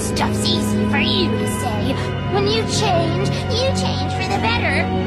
stuff's easy for you to say. When you change for the better.